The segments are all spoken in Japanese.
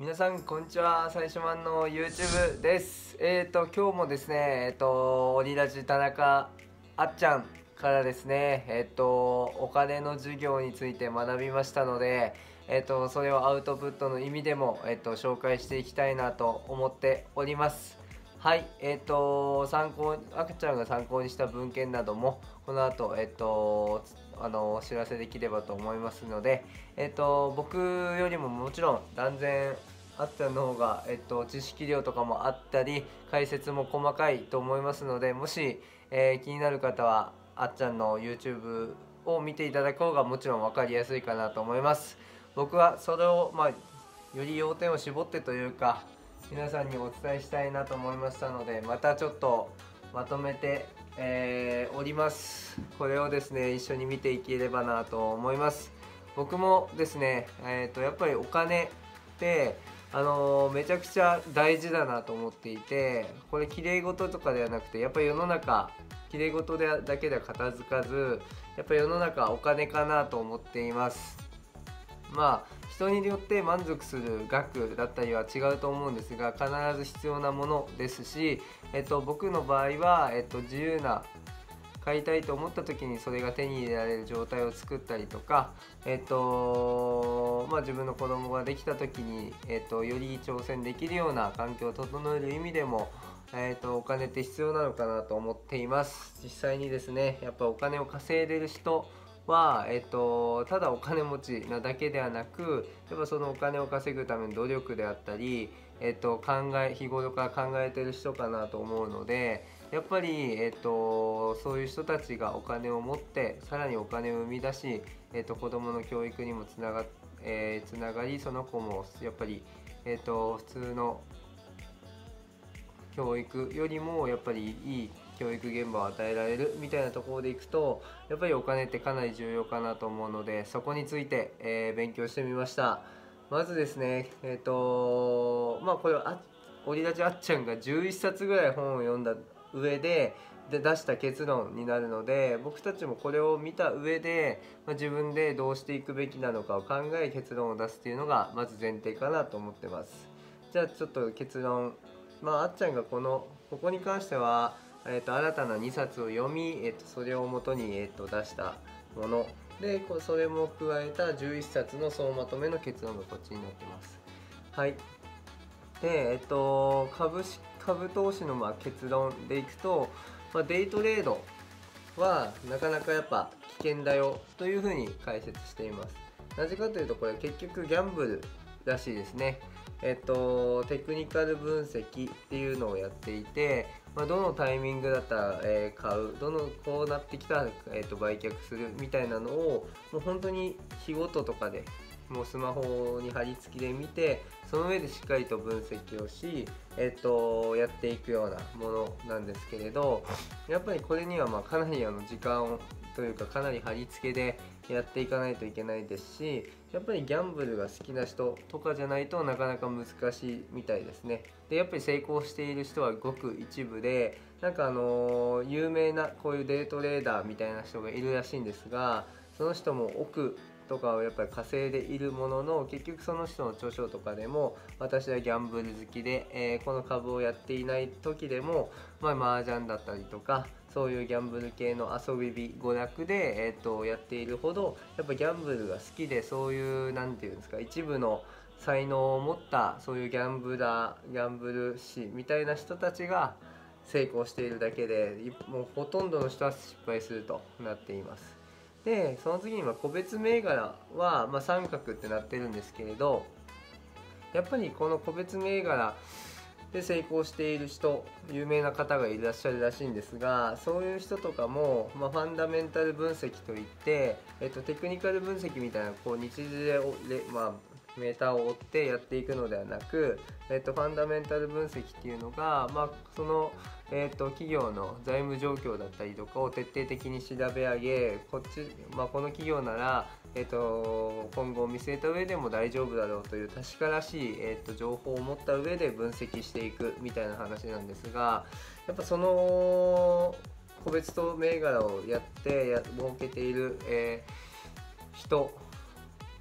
皆さんこんにちは、最初マンの YouTube です。今日もですね、オリラジ田中あっちゃんからですね、お金の授業について学びましたので、それをアウトプットの意味でも、紹介していきたいなと思っております。はい、あっちゃんが参考にした文献などもこの後、お知らせできればと思いますので、僕よりももちろん断然あっちゃんの方が、知識量とかもあったり解説も細かいと思いますので、もし、気になる方はあっちゃんの YouTube を見ていただく方がもちろん分かりやすいかなと思います。僕はそれを、より要点を絞ってというか皆さんにお伝えしたいなと思いましたので、またちょっとまとめて、おります。これをですね一緒に見ていければなと思います。僕もですね、やっぱりお金ってめちゃくちゃ大事だなと思っていて、これ綺麗事とかではなくて、やっぱり世の中綺麗事だけでは片付かず、やっぱり世の中お金かなと思っています。人によって満足する額だったりは違うと思うんですが、必ず必要なものですし、僕の場合は、自由な買いたいと思った時にそれが手に入れられる状態を作ったりとか、自分の子供ができた時に、より挑戦できるような環境を整える意味でも、お金って必要なのかなと思っています。実際にですね、やっぱお金を稼いでる人は、ただお金持ちなだけではなく、やっぱそのお金を稼ぐための努力であったり、日頃から考えてる人かなと思うので、やっぱり、そういう人たちがお金を持ってさらにお金を生み出し、子どもの教育にもつながり、その子もやっぱり、普通の教育よりもやっぱりいい教育現場を与えられるみたいなところでいくと、やっぱりお金ってかなり重要かなと思うので、そこについて、勉強してみました。まずですね、これはオリラジあっちゃんが11冊ぐらい本を読んだ上で出した結論になるので、僕たちもこれを見た上で、自分でどうしていくべきなのかを考え結論を出すっていうのがまず前提かなと思ってます。じゃあちょっと結論、あっちゃんがここに関しては、新たな2冊を読み、それをもとに、出したもので、それも加えた11冊の総まとめの結論がこっちになってます。はい。で、株投資の結論でいくと、デイトレードはなかなかやっぱ危険だよというふうに解説しています。なぜかというと、これ結局ギャンブルらしいですね。テクニカル分析っていうのをやっていて、どのタイミングだったら、買う、こうなってきたら、売却するみたいなのをもう本当に日ごととかでもうスマホに貼り付きで見て、その上でしっかりと分析をし、やっていくようなものなんですけれど、やっぱりこれにはかなり時間というかかなり貼り付けでやっていかないといけないですし、やっぱりギャンブルが好きな人とかじゃないとなかなか難しいみたいですね。でやっぱり成功している人はごく一部で、有名なこういうデイトレーダーみたいな人がいるらしいんですが、その人も億とかをやっぱり稼いでいるものの、結局その人の著書とかでも、私はギャンブル好きで、この株をやっていない時でも、麻雀だったりとかそういうギャンブル系の遊び火娯楽で、やっているほどやっぱギャンブルが好きで、そういうなんていうんですか、一部の才能を持ったそういうギャンブル師みたいな人たちが成功しているだけで、もうほとんどの人は失敗するとなっています。でその次に個別銘柄は、三角ってなってるんですけれど、やっぱりこの個別銘柄で成功している人、有名な方がいらっしゃるらしいんですが、そういう人とかも、ファンダメンタル分析といって、テクニカル分析みたいな日時でメーターを追ってやっていくのではなく、ファンダメンタル分析っていうのが、その、企業の財務状況だったりとかを徹底的に調べ上げ、この企業なら、今後を見据えた上でも大丈夫だろうという確からしい、情報を持った上で分析していくみたいな話なんですが、やっぱその個別と銘柄をやって儲けている、人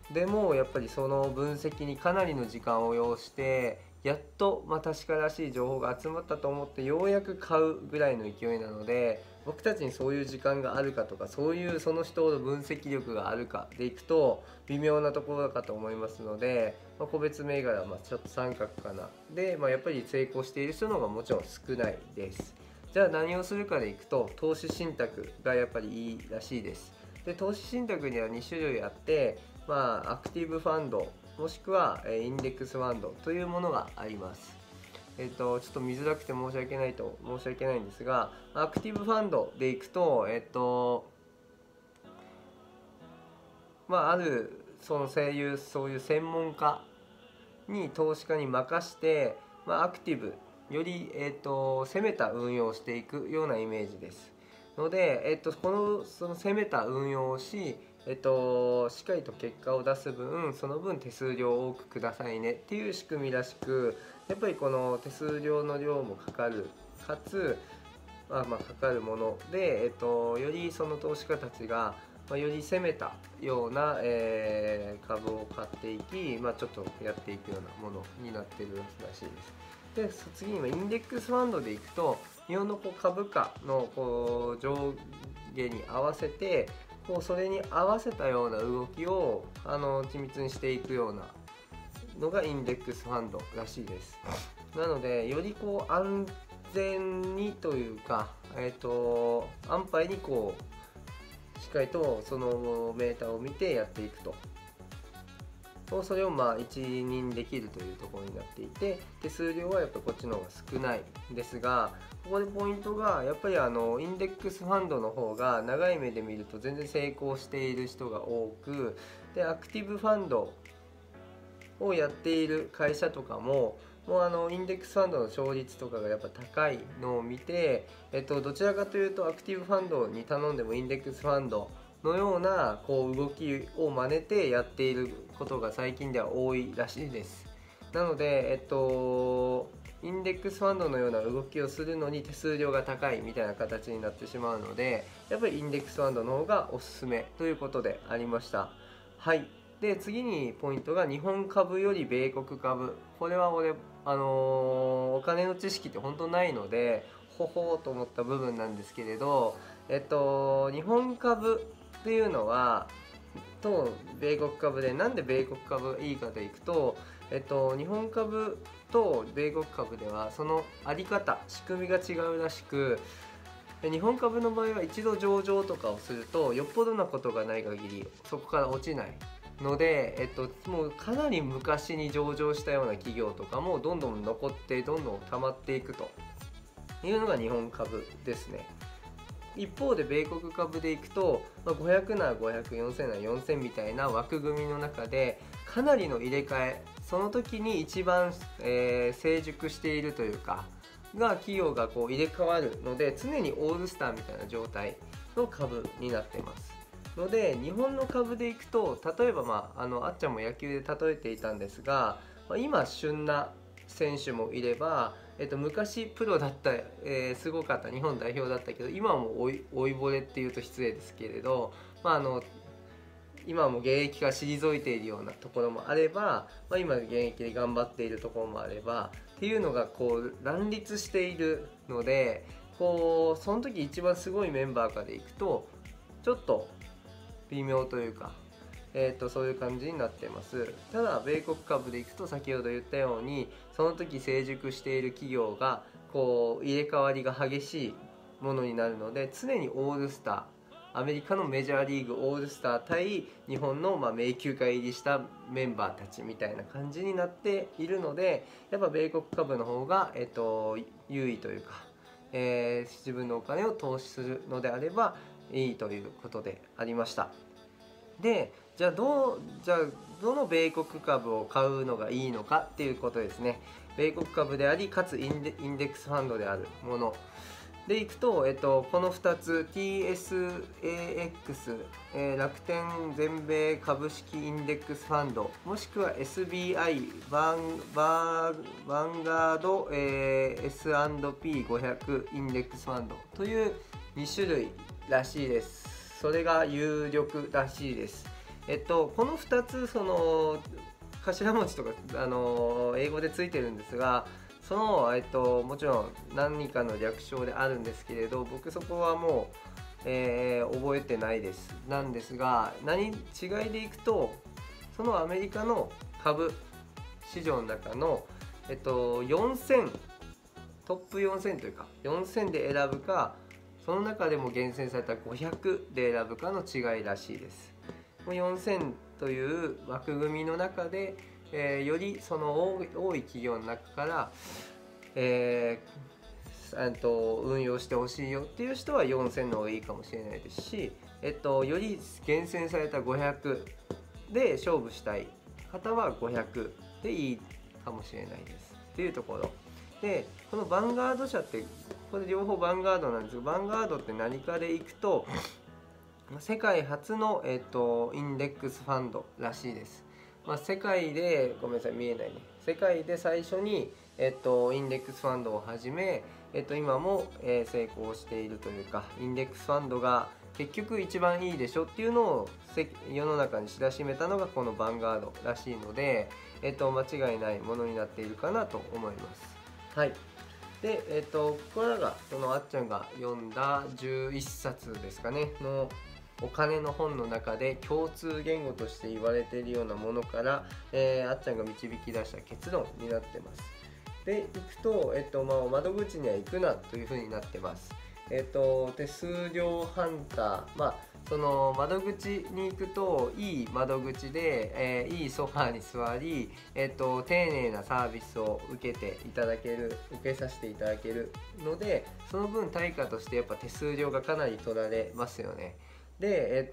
でもやっぱりその分析にかなりの時間を要してやっと確からしい情報が集まったと思ってようやく買うぐらいの勢いなので、僕たちにそういう時間があるかとか、そういうその人の分析力があるかでいくと微妙なところかと思いますので、個別銘柄はちょっと三角かなで、やっぱり成功している人の方がもちろん少ないです。じゃあ何をするかでいくと、投資信託がやっぱりいいらしいです。で、投資信託には2種類あって、アクティブファンドもしくはインデックスファンドというものがあります。ちょっと見づらくて申し訳ないんですが、アクティブファンドでいくと、あるそういう専門家に投資家に任して、アクティブより、攻めた運用をしていくようなイメージですので、その攻めた運用をし、しっかりと結果を出す分、その分手数料を多くくださいねっていう仕組みらしく、やっぱりこの手数料の量もかかる、かつ、かかるもので、よりその投資家たちが、より攻めたような、株を買っていき、ちょっとやっていくようなものになっているらしいです。で、次にインデックスファンドでいくと、日本の株価の上下に合わせて、それに合わせたような動きを緻密にしていくようなのがインデックスファンドらしいです。なのでより安全にというか、安牌にしっかりとそのメーターを見てやっていくと。それを一任できるというところになっていて、手数料はやっぱこっちの方が少ないんですが、ここでポイントがやっぱりインデックスファンドの方が長い目で見ると全然成功している人が多く、でアクティブファンドをやっている会社とかもインデックスファンドの勝率とかがやっぱ高いのを見て、どちらかというとアクティブファンドに頼んでもインデックスファンドのような動きを真似てやっていることが最近では多いらしいです。なので、インデックスファンドのような動きをするのに手数料が高いみたいな形になってしまうので、やっぱりインデックスファンドの方がおすすめということでありました。はい。で、次にポイントが日本株より米国株。これはお金の知識って本当ないのでほほーと思った部分なんですけれど、日本株っていうのは米国株で、なんで米国株がいいかでいくと、日本株と米国株ではそのあり方、仕組みが違うらしく、日本株の場合は一度上場とかをするとよっぽどなことがない限りそこから落ちないので、もうかなり昔に上場したような企業とかもどんどん残ってどんどん溜まっていくというのが日本株ですね。一方で米国株でいくと、500なら500、4000なら4000みたいな枠組みの中でかなりの入れ替え、その時に一番、成熟しているというか企業が入れ替わるので、常にオールスターみたいな状態の株になっていますので、日本の株でいくと、例えば、あっちゃんも野球で例えていたんですが、今旬な選手もいれば、昔プロだった、すごかった日本代表だったけど今はもう老いぼれっていうと失礼ですけれど、今はもう現役から退いているようなところもあれば、今現役で頑張っているところもあればっていうのが乱立しているので、その時一番すごいメンバーからでいくとちょっと微妙というか、そういう感じになっています。ただ米国株でいくと先ほど言ったようにその時成熟している企業が入れ替わりが激しいものになるので、常にオールスター、アメリカのメジャーリーグオールスター対日本の迷宮会入りしたメンバーたちみたいな感じになっているので、やっぱ米国株の方が、優位というか、自分のお金を投資するのであればいいということでありました。で、じゃあどの米国株を買うのがいいのかっていうことですね。米国株でありかつインデックスファンドであるものでいくと、この2つ TSAX、楽天全米株式インデックスファンドもしくは SBI バンガード、S&P500 インデックスファンドという2種類らしいです。それが有力らしいです。 この2つその頭文字とか、英語でついてるんですが、その、もちろん何かの略称であるんですけれど、僕そこはもう、覚えてないです。なんですが、違いでいくと、そのアメリカの株市場の中の、4000トップ4000というか4000で選ぶか、その中でも厳選された500で選ぶかの違いらしいです。4000という枠組みの中で、よりその多い企業の中から、運用してほしいよっていう人は4000の方がいいかもしれないですし、より厳選された500で勝負したい方は500でいいかもしれないですっていうところで、このヴァンガード社ってこれ両方ヴァンガードなんですが、ヴァンガードって何かでいくと世界初の、インデックスファンドらしいです。世界でごめんなさい見えないね、世界で最初に、インデックスファンドを始め、今も、成功しているというか、インデックスファンドが結局一番いいでしょっていうのを世の中に知らしめたのがこのヴァンガードらしいので、間違いないものになっているかなと思います。はい。で、ここらがそのあっちゃんが読んだ11冊ですかねのお金の本の中で共通言語として言われているようなものから、あっちゃんが導き出した結論になってます。で、いくと、窓口には行くなというふうになってます。手数料ハンター、その窓口に行くといい窓口で、いいソファーに座り、丁寧なサービスを受けさせていただけるので、その分対価としてやっぱ手数料がかなり取られますよね。で、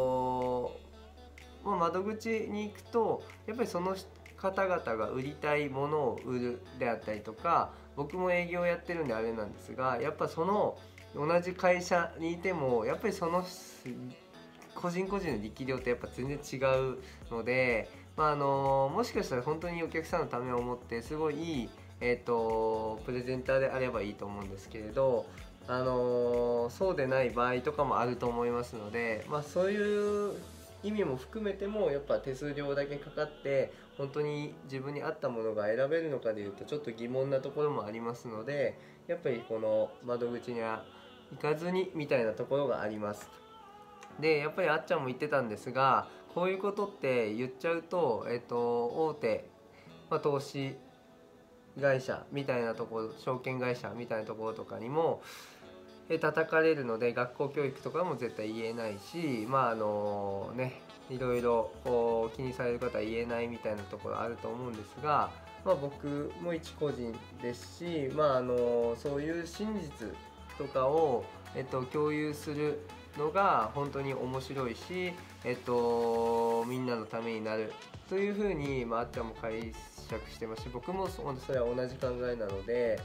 窓口に行くとやっぱりその方々が売りたいものを売るであったりとか、僕も営業やってるんであれなんですが、やっぱその同じ会社にいてもやっぱりその個人個人の力量ってやっぱ全然違うので、もしかしたら本当にお客さんのためを思ってすごいいい、プレゼンターであればいいと思うんですけれど、そうでない場合とかもあると思いますので、そういう意味も含めてもやっぱ手数料だけかかって本当に自分に合ったものが選べるのかでいうとちょっと疑問なところもありますので、やっぱりこの窓口には行かずにみたいなところがあります。でやっぱりあっちゃんも言ってたんですが、こういうことって言っちゃうと、大手、投資会社みたいなところ、証券会社みたいなところとかにも叩かれるので、学校教育とかも絶対言えないし、いろいろこう気にされる方は言えないみたいなところあると思うんですが、僕も一個人ですし、そういう真実とかを、共有するのが本当に面白いし、みんなのためになるというふうに、あっちゃんも解釈してますし、僕もそれは同じ考えなので、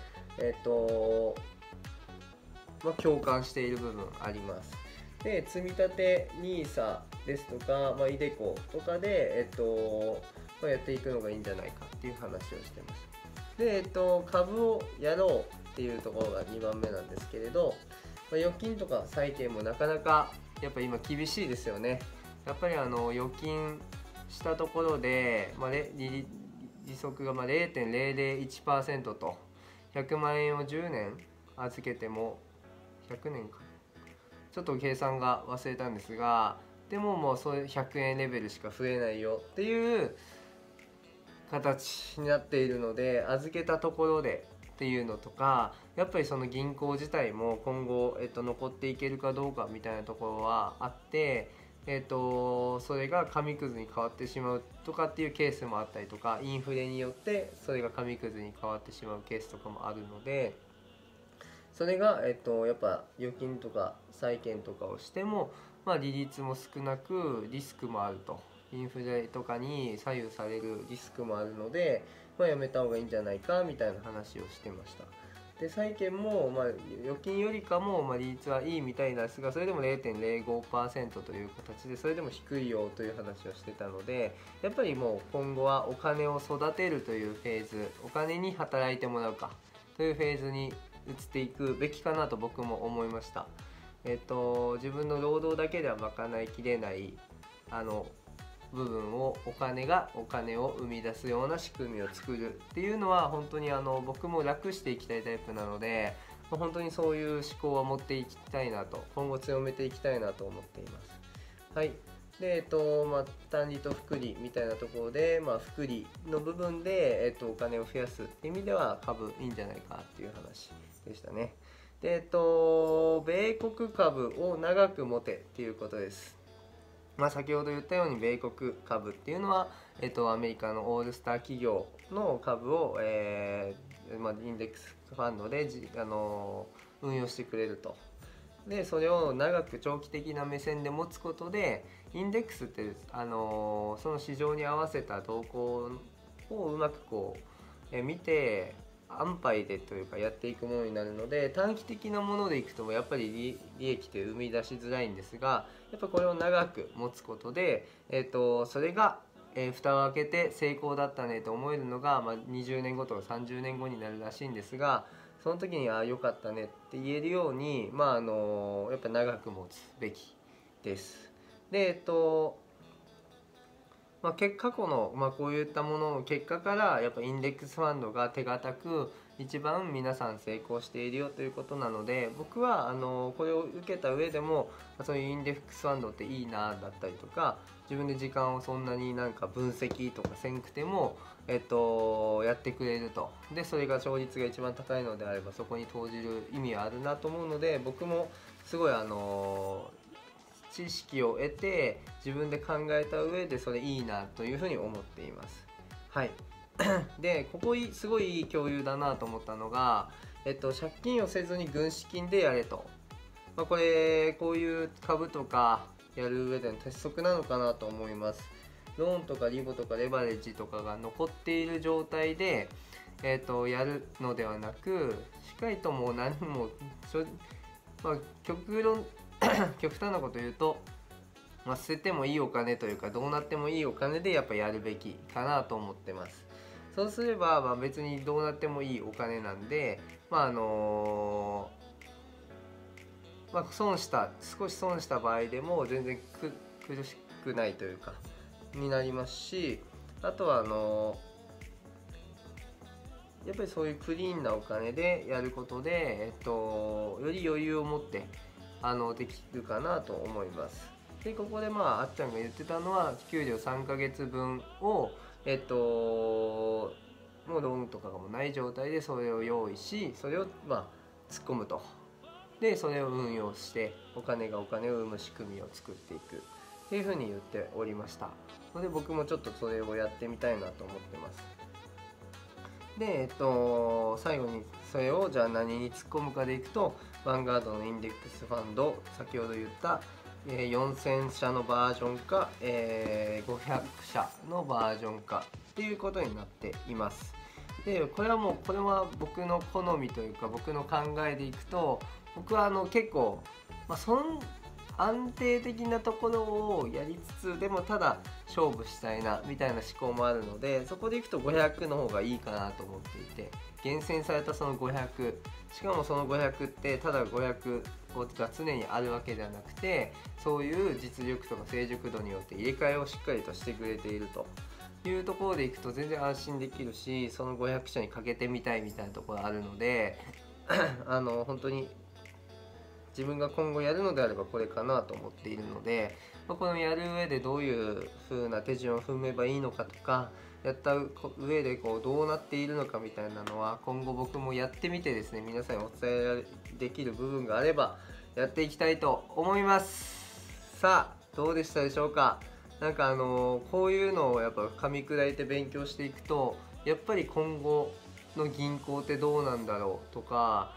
共感している部分あります。で、積み立て NISA ですとか、iDeCo とかで、やっていくのがいいんじゃないかっていう話をしてます。で、株をやろうっていうところが2番目なんですけれど、預金とか債券もなかなかやっぱ今厳しいですよね。やっぱり預金したところで、利息が0.001% と100万円を10年預けても100年かちょっと計算が忘れたんですが、でももうそういう100円レベルしか増えないよっていう形になっているので、預けたところでっていうのとか、やっぱりその銀行自体も今後、残っていけるかどうかみたいなところはあって、それが紙くずに変わってしまうとかっていうケースもあったりとか、インフレによってそれが紙くずに変わってしまうケースとかもあるので、それが、やっぱ預金とか債券とかをしても、利率も少なくリスクもあると、インフレとかに左右されるリスクもあるので、やめた方がいいんじゃないかみたいな話をしてました。で、債券も、預金よりかも、利率はいいみたいなんですが、それでも 0.05% という形でそれでも低いよという話をしてたので、やっぱりもう今後はお金を育てるというフェーズ、お金に働いてもらうかというフェーズに移っていくべきかなと僕も思いました。自分の労働だけでは賄いきれない部分をお金を生み出すような仕組みを作るっていうのは本当に僕も楽していきたいタイプなので、本当にそういう思考は持っていきたいなと、今後強めていきたいなと思っています。はい。で、単利と複利みたいなところで、複利の部分で、お金を増やすっていう意味では株いいんじゃないかっていう話でしたね。で、米国株を長く持てっていうことです。先ほど言ったように米国株っていうのは、アメリカのオールスター企業の株を、インデックスファンドで運用してくれると。でそれを長く長期的な目線で持つことで、インデックスって、その市場に合わせた動向をうまく見て安牌でというかやっていくものになるので、短期的なものでいくともやっぱり利益って生み出しづらいんですが、やっぱこれを長く持つことで、それが蓋を開けて成功だったねと思えるのが、20年後とか30年後になるらしいんですが、その時に良かったねって言えるように、やっぱ長く持つべきです。で過去の、こういったものの結果からやっぱインデックスファンドが手堅く一番皆さん成功しているよということなので、僕はこれを受けた上でもそういうインデックスファンドっていいなだったりとか、自分で時間をそんなに分析とかせんくても、やってくれると。でそれが勝率が一番高いのであればそこに投じる意味はあるなと思うので、僕もすごい知識を得て自分で考えた上でそれいいなというふうに思っています。はいでここすごいいい共有だなと思ったのが、借金をせずに軍資金でやれと、こういう株とかやる上での鉄則なのかなと思います。ローンとかリボとかレバレッジとかが残っている状態で、やるのではなく、しっかりともう何も極端なこと言うと、捨ててもいいお金というかどうなってもいいお金でやっぱやるべきかなと思ってます。そうすれば、別にどうなってもいいお金なんで、少し損した場合でも全然苦しくないというかになりますし、あとはやっぱりそういうクリーンなお金でやることで、より余裕を持ってできるかなと思います。でここであっちゃんが言ってたのは、給料3ヶ月分をもうローンとかがもない状態でそれを用意し、それを突っ込むと。でそれを運用してお金を生む仕組みを作っていくっていうふうに言っておりました。ので僕もちょっとそれをやってみたいなと思ってます。で最後にそれをじゃあ何に突っ込むかでいくと、ヴァンガードのインデックスファンド、先ほど言った4000社のバージョンか、500社のバージョンかっていうことになっています。でこれは僕の好みというか僕の考えでいくと、僕は結構、安定的なところをやりつつでもただ勝負したいなみたいな思考もあるので、そこでいくと500の方がいいかなと思っていて、厳選されたその500、しかもその500ってただ500が常にあるわけではなくて、そういう実力とか成熟度によって入れ替えをしっかりとしてくれているというところでいくと全然安心できるし、その500社にかけてみたいみたいなところあるので本当に自分が今後やるのであればこれかなと思っているので、このやる上でどういう風な手順を踏めばいいのかとか、やった上でどうなっているのかみたいなのは今後僕もやってみてですね、皆さんにお伝えできる部分があればやっていきたいと思います。さあどうでしたでしょうか。こういうのをやっぱ噛み砕いて勉強していくと、やっぱり今後の銀行ってどうなんだろうとか、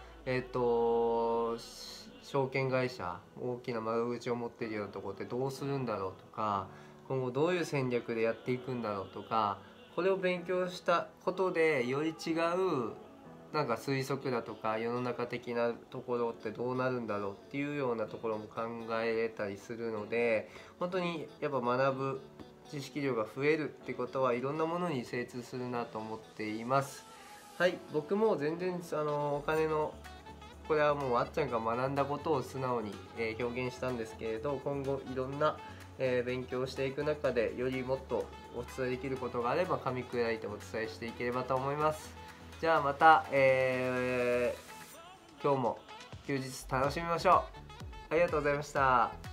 証券会社、大きな窓口を持っているようなところってどうするんだろうとか、今後どういう戦略でやっていくんだろうとか、これを勉強したことでより違う推測だとか世の中的なところってどうなるんだろうっていうようなところも考えれたりするので、本当にやっぱ学ぶ知識量が増えるってことはいろんなものに精通するなと思っています。はい、僕も全然お金のこれはもうあっちゃんが学んだことを素直に表現したんですけれど、今後いろんな勉強していく中でよりもっとお伝えできることがあれば噛み砕いてお伝えしていければと思います。じゃあまた、今日も休日楽しみましょう。ありがとうございました。